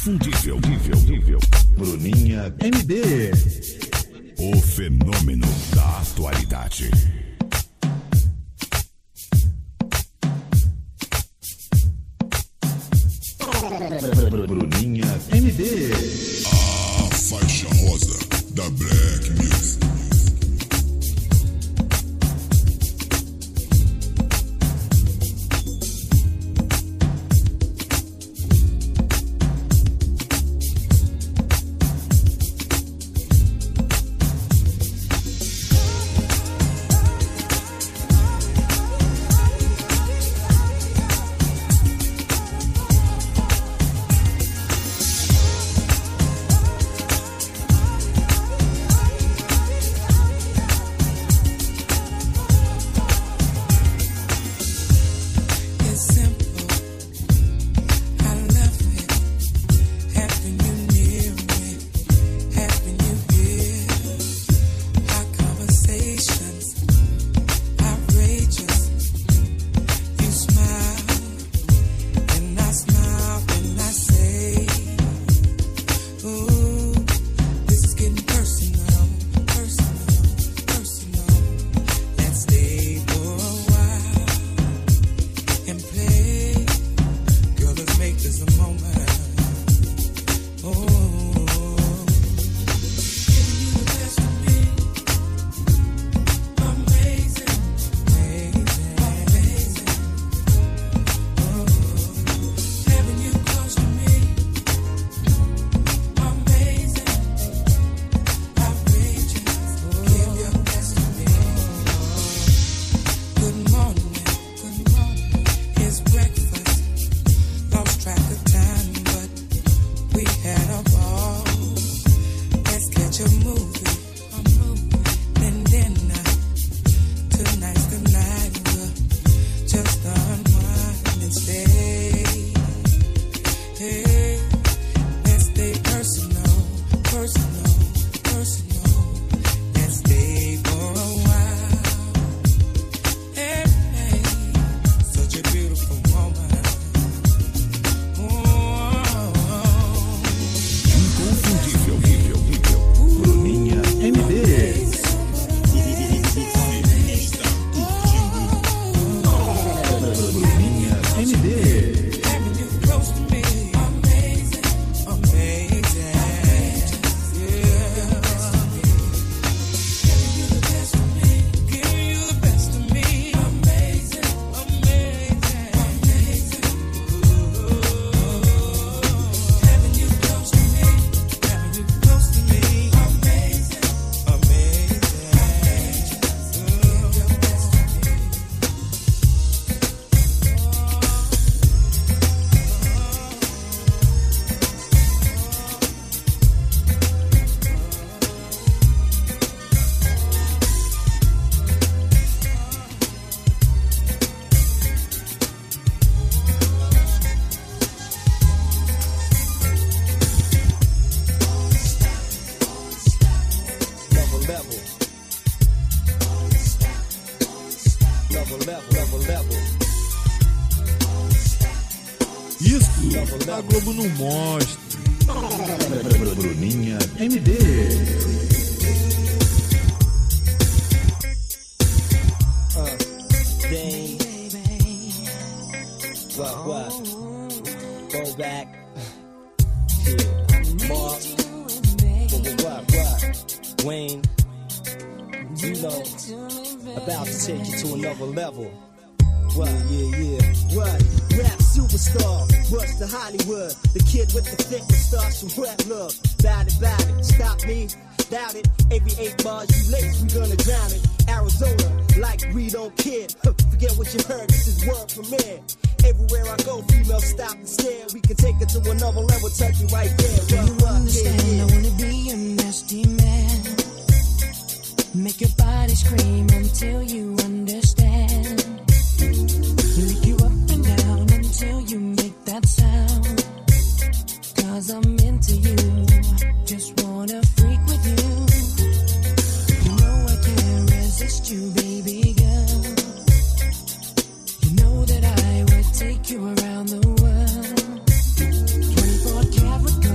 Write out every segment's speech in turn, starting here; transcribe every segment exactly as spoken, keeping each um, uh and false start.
inconfundível. Bruninha M D. O fenômeno da atualidade. Bruninha M D. A faixa rosa da Black Music. Isso a Globo não mostra. Bruninha M D. Uh, dang. What, what? Go back. Yeah. Mark. What, what, what? Wayne. You know, about to take you to another level. What? Yeah, yeah. What? Rap superstar, rush to Hollywood. The kid with the fitness starts from rap look. Bout it, bout it, stop me, doubt it. Every eight bars you late, we gonna drown it. Arizona, like we don't care. Forget what you heard, this is word premiere. Everywhere I go, females stop and stare. We can take it to another level, touch you right there. Do you understand? Yeah, yeah. I wanna be a nasty man. Make your body scream until you understand. Lick you up and down until you make that sound. Cause I'm into you, just wanna freak with you. You know I can't resist you, baby girl. You know that I would take you around the world. Twenty-four karat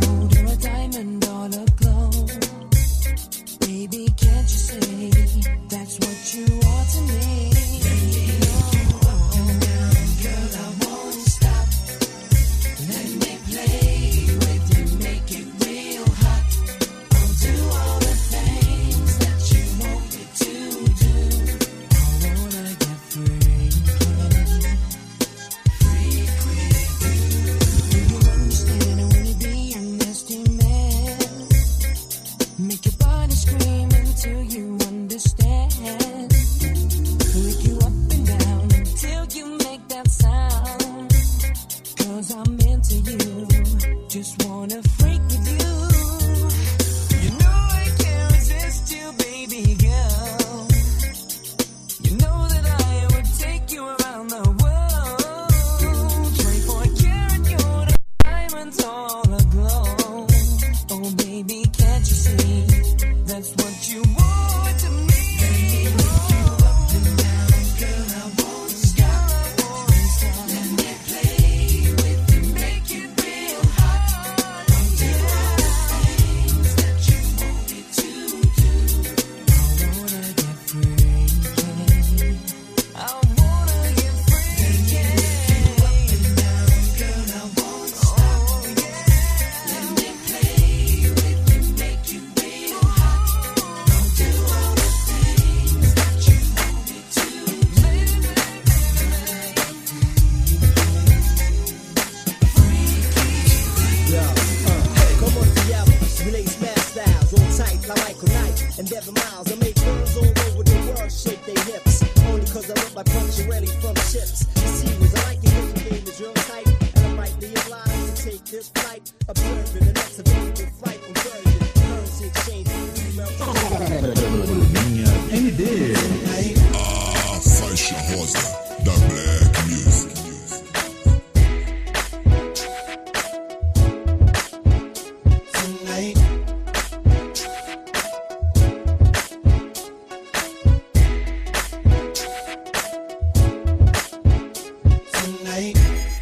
take this flight, observing the next available flight conversion. Currency exchange, Bruninha M D. A faixa rosa da Black Music. Tonight, tonight,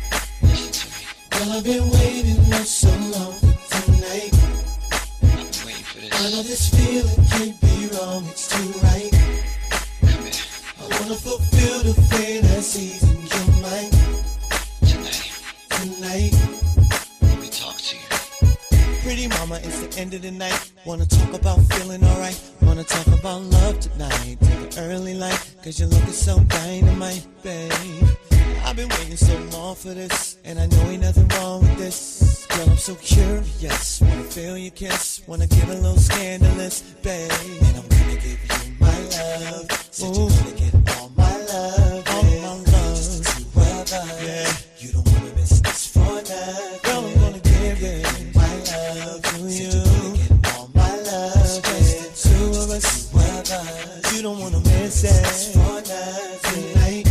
well, I've been waiting for so long for tonight. I've been waiting for this. I know this feeling can't be wrong, it's too right. Come here. I wanna fulfill the fantasies in your mind Tonight, tonight. let me talk to you. Pretty mama, it's the end of the night. Wanna talk about feeling alright. Wanna talk about love tonight. Take the early light, cause you're looking so dynamite, babe. I've been waiting so long for this, and I know ain't nothing wrong with this. Girl, I'm so curious. Wanna feel your kiss. Wanna get a little scandalous, babe. And I'm gonna give you my love. Said you're gonna get all my love, all my love. Just the two of us. Yeah. You don't wanna miss this for nothing. Girl, I'm gonna give you my love to you. Said you're gonna get all my love, just the two of us. Two of us. You don't wanna miss it for nothing. Tonight,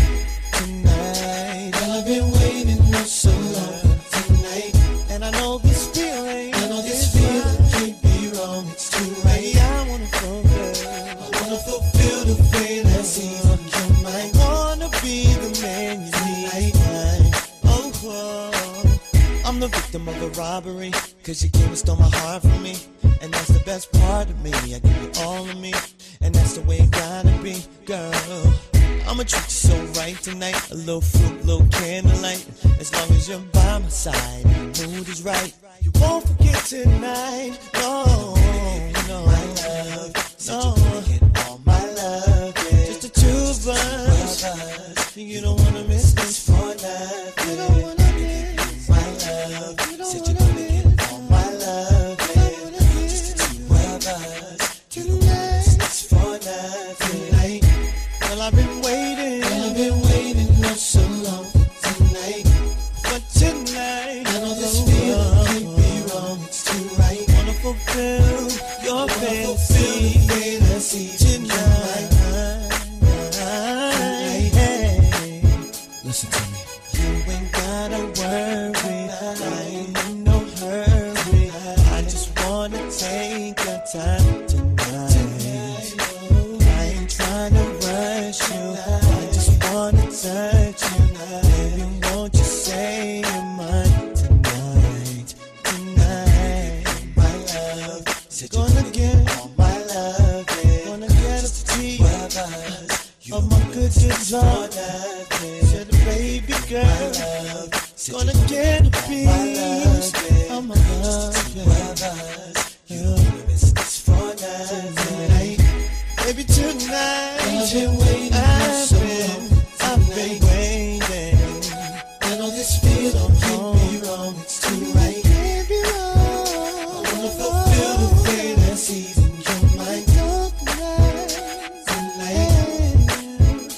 tonight. Well, I've been waiting for so long tonight, and I know this feeling. I know this feeling can't be wrong. It's too right. I wanna fulfill. I wanna fulfill the fantasies in your mind. I wanna be the man you need. Oh, oh, I'm the victim of a robbery, cause you came and stole my heart from me. And that's the best part of me. I give you all of me, and that's the way it gotta be, girl. I'ma treat you so right tonight. A little fruit, little candlelight. As long as you're by my side and the mood is right, you won't forget tonight. No, no, my love. No, get all my love. Yeah. Just the two of us. You don't wanna miss this for nothing. You don't wanna miss my love. Said you're gonna get all my love. Yeah. Just the two of us. You don't wanna miss this for nothing. Tonight. Well, I've been waiting. Well, I've been waiting for so long for tonight. But tonight, I know this feeling can't be wrong. It's too right. Wanna fulfill your fantasy, fantasy tonight. Tonight. Hey, listen to me. You ain't gotta worry. I ain't in no hurry. I just wanna take your time tonight. I ain't trying to rush you. I just wanna touch you. Baby, won't you say you're mine tonight? Tonight, my love. Said you're gonna get all my love. Yeah. Gonna get a piece of my good, good love. Said the baby girl. Gonna get a piece of my love. You don't miss this for tonight. Baby, tonight, I've been waiting I've so been, long. I've been waiting. I know this feeling can't be wrong. It's too right. Can't be wrong. I wanna fulfill the fantasies in your mind. Tonight, tonight,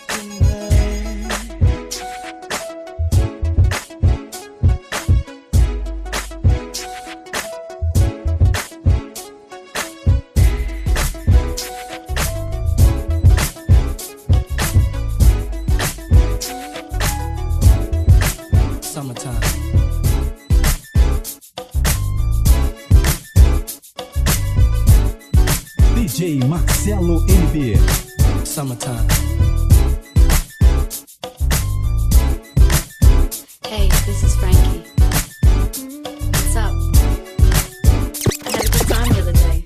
Summertime. D J Marcelo M B. Summertime. Hey, this is Frankie. What's up? I had a good time the other day.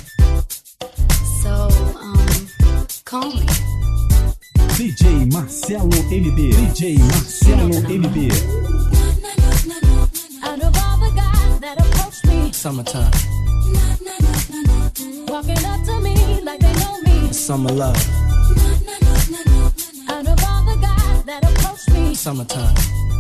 So, um, call me. D J Marcelo M B. D J Marcelo M B. Out of all the guys that approach me, Summertime. walking up to me like they know me. Summer love. Out of all the guys that approach me, Summertime.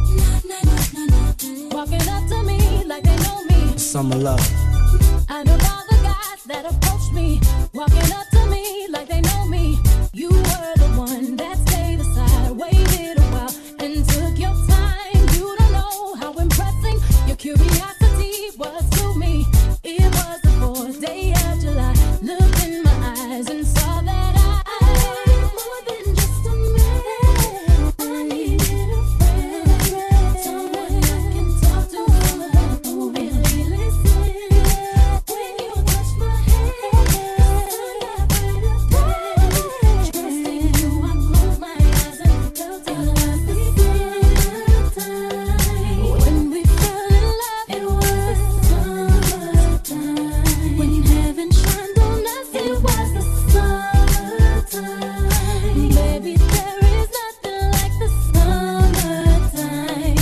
walking up to me like they know me. Summer love. Out of all the guys that approach me, walking up to me like they know me. You were the one that stayed aside, waited a while, and took your time. You don't know how impressing your Curiosity was to me. It was the fourth day of July. Looked in my eyes and saw that I more than just a man. I needed a friend, someone I can talk to, who really listens. When you touch my hand, I felt a pain. Trusting you, I closed my eyes and felt it was the summertime. When we fell in love, it was summertime. When heaven shined on us, it was the summertime. Baby, there is nothing like the summertime.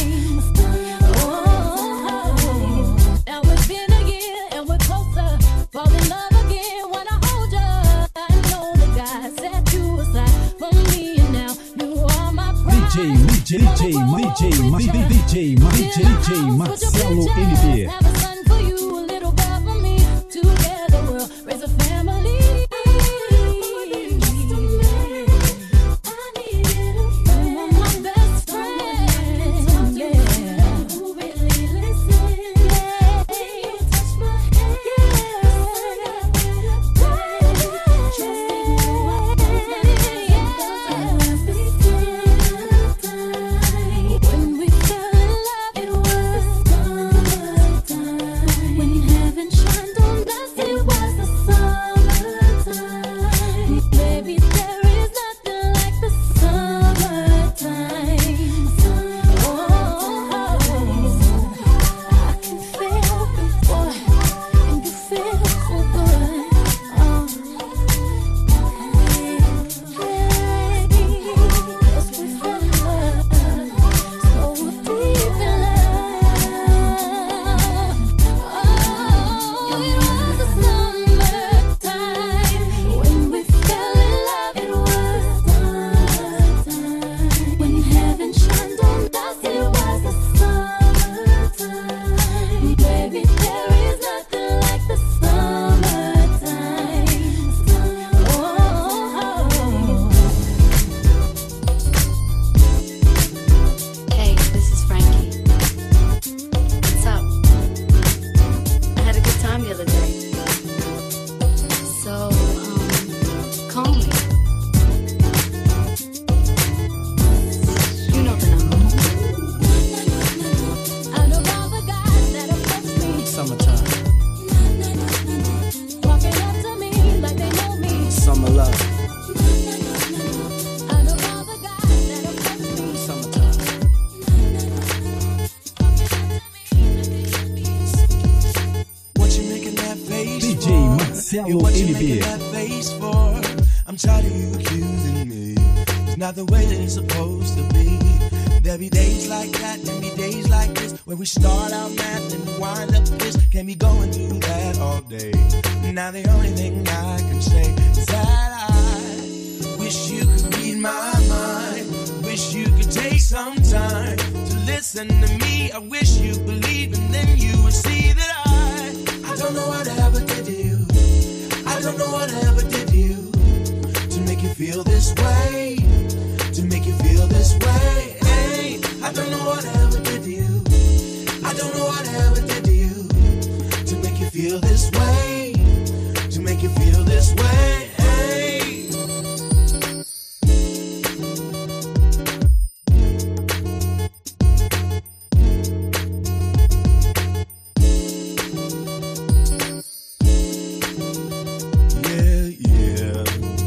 Oh, now it's been a year and we're closer. Fall in love again when I hold you. I know that God set you aside for me, and now you are my pride. D J, D J, D J, D J, D J, D J Marcelo M B. Have a son for you, a little girl for me. Together we'll raise a family. You are my best friend. Yeah. Who really listens? When you touch my hand, trusting you, I close my eyes and felt summertime. When we fell in love, it was summertime. When heaven shined on us, it was the summertime. Baby, there is nothing like the summertime. Oh, I can feel good, boy, and you feel so good. Oh, baby, yes, we fell in love, so deep in love. Oh, it was the summertime. When we fell in love, it was summertime. When heaven shined on us, it was the summertime. Baby, there is nothing like the summertime. Oh. Hey, this is Frankie. What's up? I had a good time the other day. So, um, call me. You know the number. Out of all the guys that approach me, Summertime, walking up to me like they know me. summer love, Out of all the guys that approach me, summertime. What you making that face D J for? Marcelo Yeah, what you M B. making that face for? I'm tired of you accusing me. It's not the way that it's supposed to be. There be days like that, and be days like this, where we start out mad and we wind up pissed. Can't be going through that all day. Now the only thing I can say is that I wish you could read my mind. Wish you could take some time to listen to me. I wish you believe, and then you would see that I I don't know what I ever did to you. I don't know what I ever did to you to make you feel this way. To make you feel this way. Hey, I don't know what I ever did to you. I don't know what I ever did to you to make you feel this way. To make you feel this way. Hey. Yeah, yeah.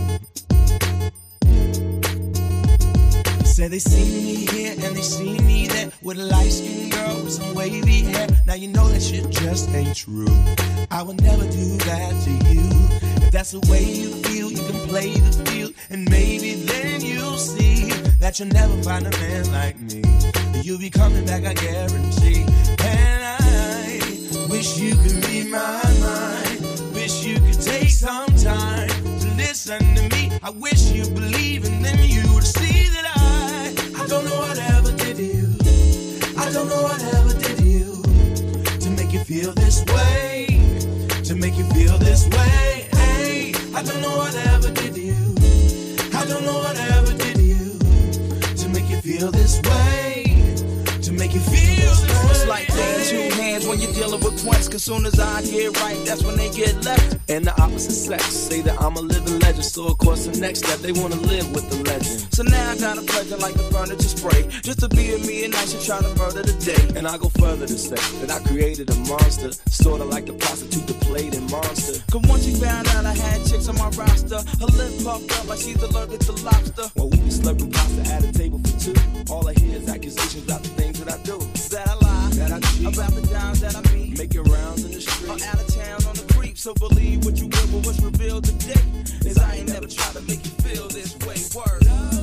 Say they see me here and they see me there with a light-skinned girl with some wavy hair. Now you know that shit just ain't true. I would never do that to you. If that's the way you feel, you can play the field, and maybe then you'll see that you'll never find a man like me. You'll be coming back, I guarantee. And I wish you could read my mind. Wish you could take some time to listen to me. I wish you believe, and then you would see that I I don't know what I ever did to you. I don't know what I ever did to you to make you feel this way. To make you feel this way. Hey, I don't know what I ever did to you. I don't know what I ever did to you to make you feel this way. To make you feel this way. It's like playing two hands happens when you're dealing with points. Cause soon as I get right, that's when they get left. And the opposite sex say that I'm a living legend. So of course the next step, they wanna live with the legend. So now I got a pleasure like the furniture spray. Just to be with me and nice and try to murder the day. And I go further to say that I created a monster, sorta like the prostitute that played in Monster. Cause once she found out I had chicks on my roster, her lip puffed up like she's allergic to lobster. When we be slurping pasta at a table for two, all I hear is accusations about the things that I do. That I lie, that I cheat, about the dimes that I meet, making rounds in the street, or out of town on the creep. So believe what you will, but what's revealed today is I ain't never tried to make you feel this way. Word.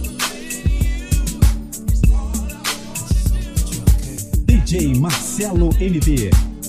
D J Marcelo M P.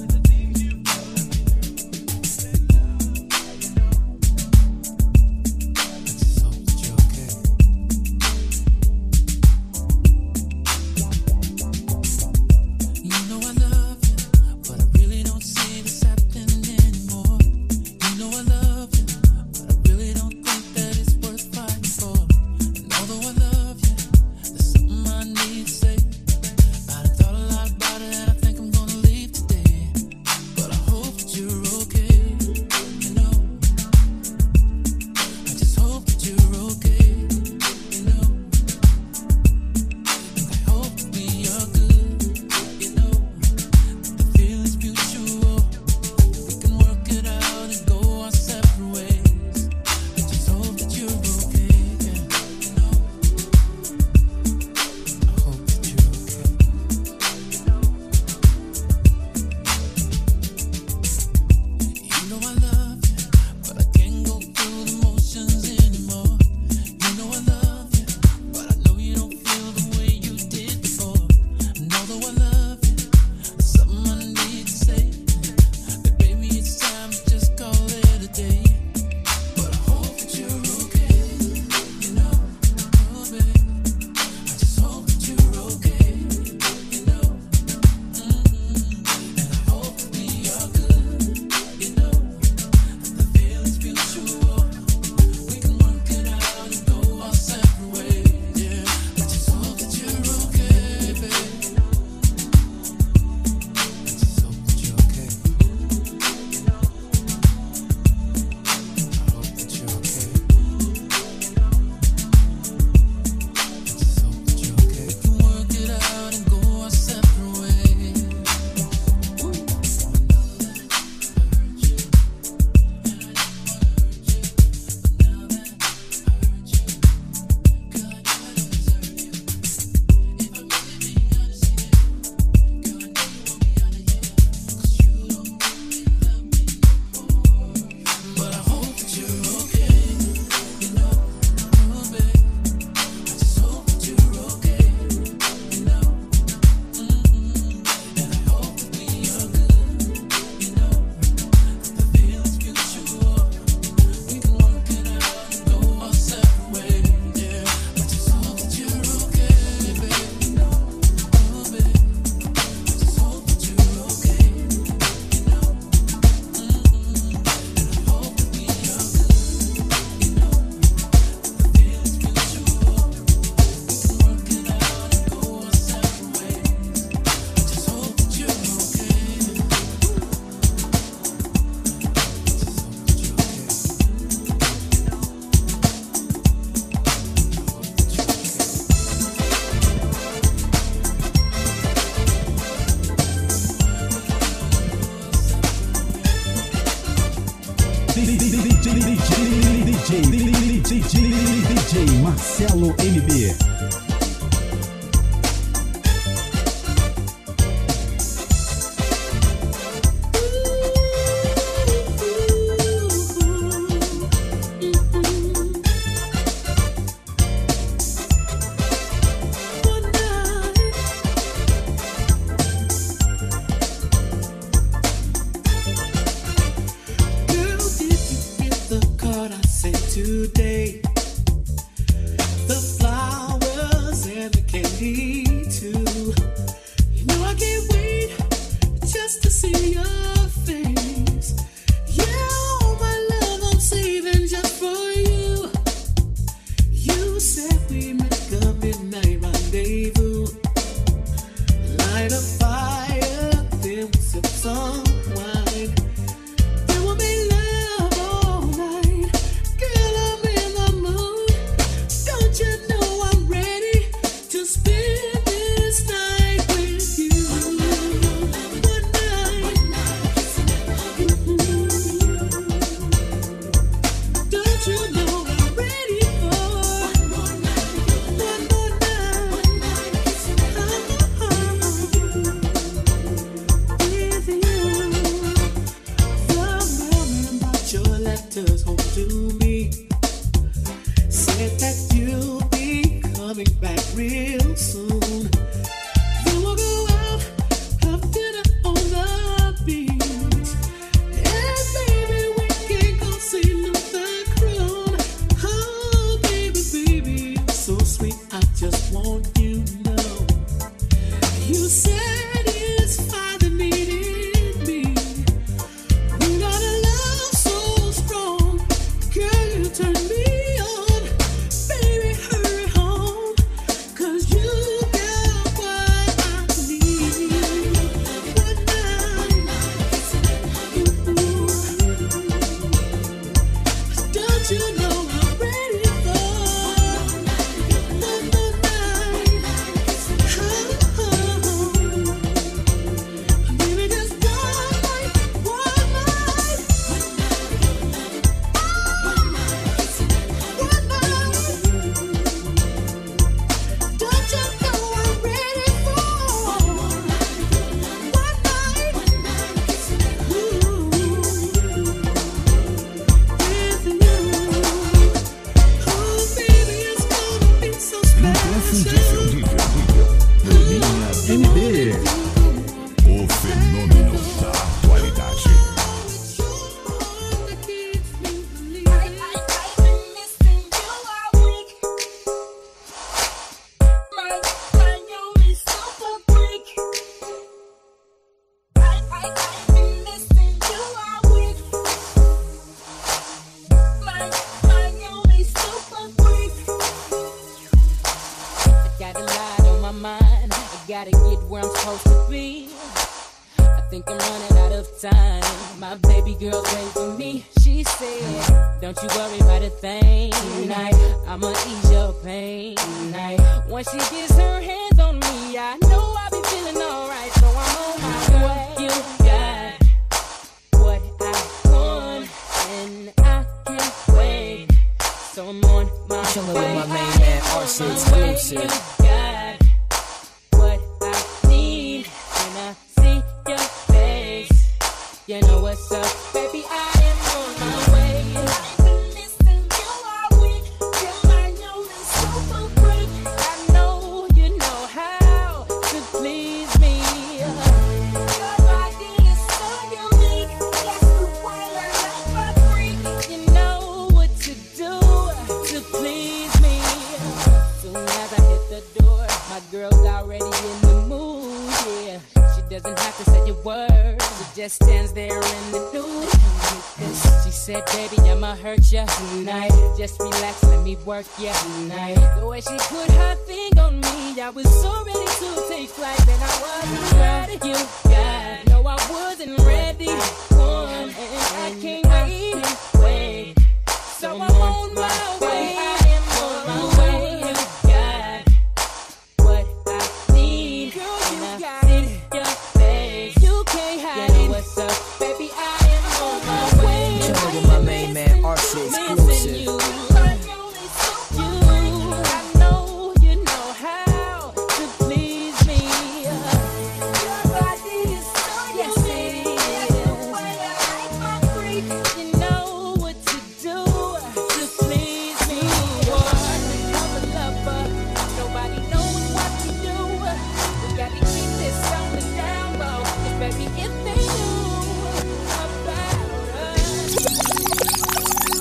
D J Marcelo M P. Today, the flowers and the candy too. You know I can't wait just to see your face. Yeah, oh my love, I'm saving just for you. You said we make a midnight rendezvous, light a fire, then we sip some Got a lot on my mind. I gotta get where I'm supposed to be. I think I'm running out of time. My baby girl's waiting for me. She said, don't you worry about a thing tonight. I'ma ease your pain tonight. Once she gets her hands on me, I know I'll be feeling alright. So I'm on my way. You got what I want, and I can't wait. So I'm on my Chillin' way. with my main man, R C exclusive. You got what I need when I see your face. You know what's up, baby, I am on my way. I know you know how to please me. You know what to do to please me. Soon as I hit the door, my girl's already in the mood, yeah. She doesn't have to say a word, she just stands there in the nude. She said, baby, I'ma hurt ya tonight. Just relax, let me work ya tonight. The way she put her thing on me, I was so ready to take flight. Then I wasn't ready. You got, no, I wasn't ready. One, and I can't wait, wait. So I'm on my way. I am on my way. You got what I need. Girl, you got it. Your face, you can't hide it. You know what's up, baby? I am on my way. Chillin' with my main man, R C exclusive. You, I know you know how to please me. Your body is so yes, it is. You know what to do to please me. I'm a lover, nobody knows what to do. We gotta keep this something down low, 'cause baby, if they knew about us.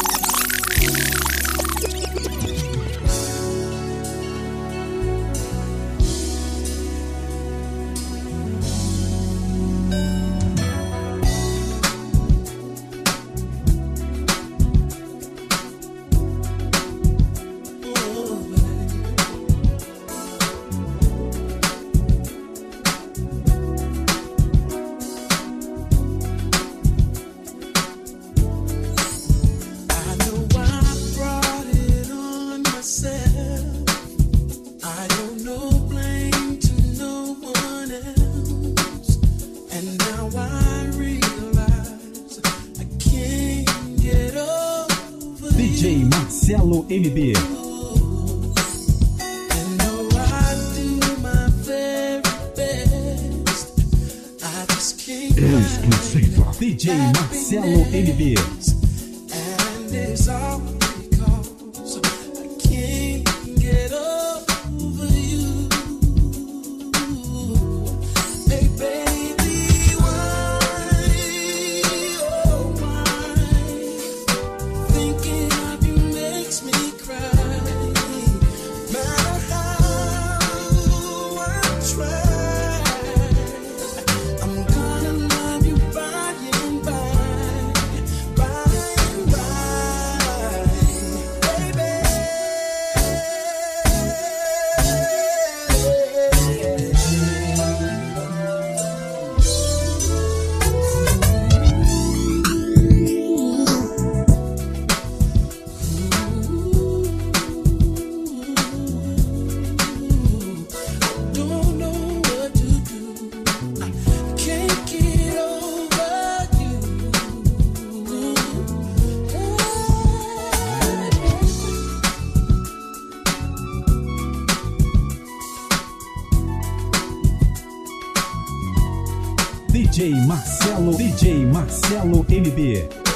I know I brought it on myself. I owe no blame to no one else. And now I realize I can't get over D J Marcelo M B. And though I do my very best, I just can't Exclusiva. D J Marcelo M B. and it's all because I can't get over you. Hey baby, why, oh why, thinking of you makes me cry. Matter how I try, I'm gonna love you by and by, by and by, baby. Don't know what to do. I can't get over you. D J Marcelo, D J Marcelo M B.